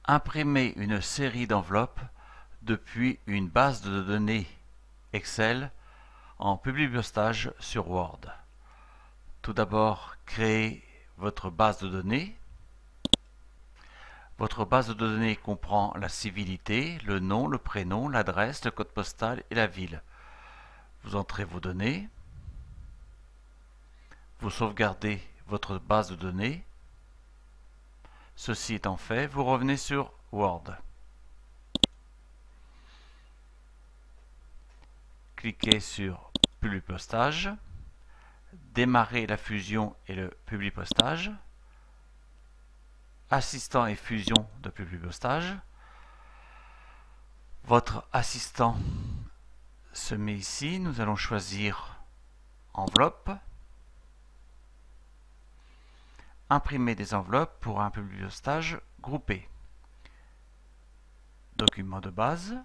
Imprimer une série d'enveloppes depuis une base de données Excel en Publipostage sur Word. Tout d'abord, créez votre base de données. Votre base de données comprend la civilité, le nom, le prénom, l'adresse, le code postal et la ville. Vous entrez vos données. Vous sauvegardez votre base de données. Ceci étant fait, vous revenez sur Word. Cliquez sur Publipostage. Démarrez la fusion et le Publipostage. Assistant et fusion de Publipostage. Votre assistant se met ici. Nous allons choisir Enveloppe. Imprimer des enveloppes pour un Publipostage groupé. Document de base.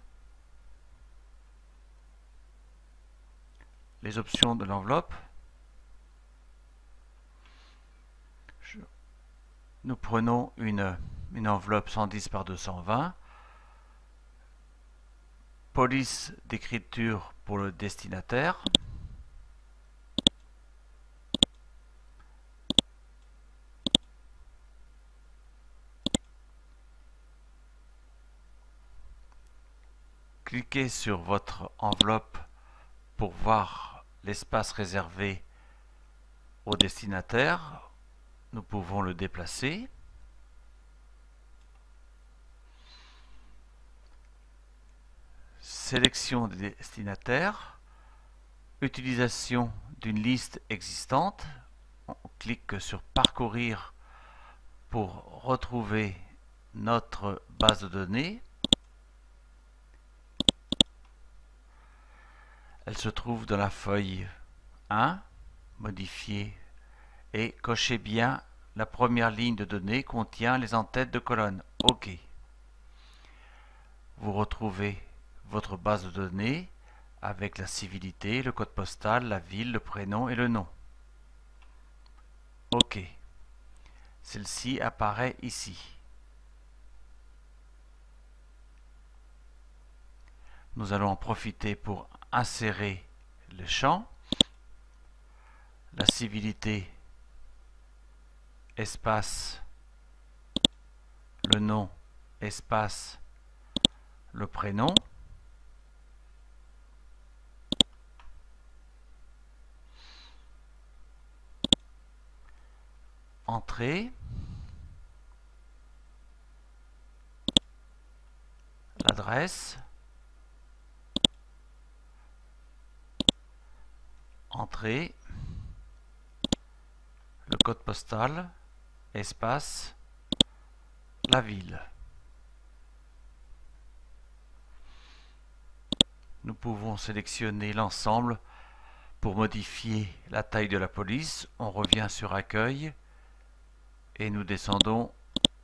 Les options de l'enveloppe. Nous prenons une enveloppe 110 par 220. Police d'écriture pour le destinataire. Cliquez sur votre enveloppe pour voir l'espace réservé au destinataire. Nous pouvons le déplacer. Sélection des destinataires. Utilisation d'une liste existante. On clique sur Parcourir pour retrouver notre base de données. Elle se trouve dans la feuille 1, modifier, et cochez bien la première ligne de données contient les en-têtes de colonne. OK. Vous retrouvez votre base de données avec la civilité, le code postal, la ville, le prénom et le nom. OK. Celle-ci apparaît ici. Nous allons en profiter pour insérer le champ, la civilité, espace, le nom, espace, le prénom. Entrée, l'adresse, entrée, le code postal, espace, la ville. Nous pouvons sélectionner l'ensemble pour modifier la taille de la police. On revient sur Accueil et nous descendons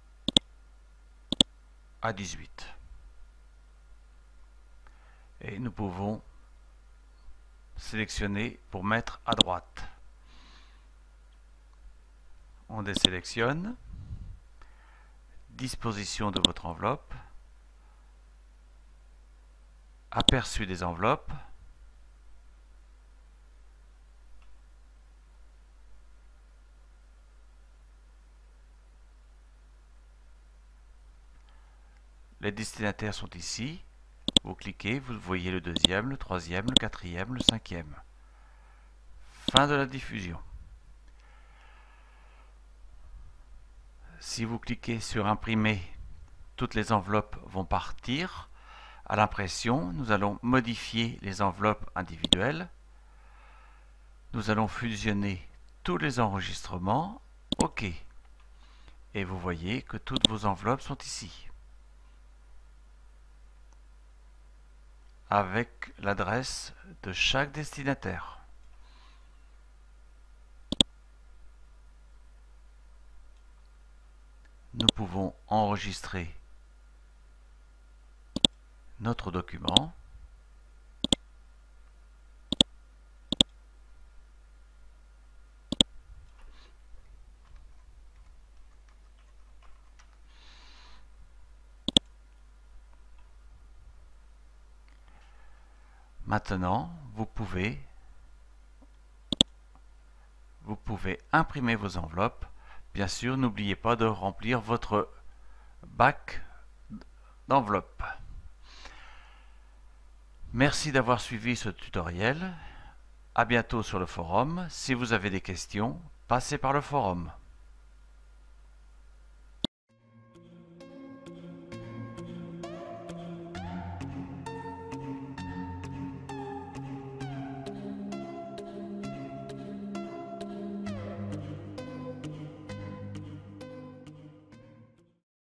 à 18. Et nous pouvons sélectionner pour mettre à droite. On désélectionne. Disposition de votre enveloppe. Aperçu des enveloppes. Les destinataires sont ici. Vous cliquez, vous voyez le deuxième, le troisième, le quatrième, le cinquième. Fin de la diffusion. Si vous cliquez sur Imprimer, toutes les enveloppes vont partir. À l'impression, nous allons modifier les enveloppes individuelles. Nous allons fusionner tous les enregistrements. OK. Et vous voyez que toutes vos enveloppes sont ici, avec l'adresse de chaque destinataire. Nous pouvons enregistrer notre document. Maintenant, vous pouvez imprimer vos enveloppes. Bien sûr, n'oubliez pas de remplir votre bac d'enveloppes. Merci d'avoir suivi ce tutoriel. À bientôt sur le forum. Si vous avez des questions, passez par le forum.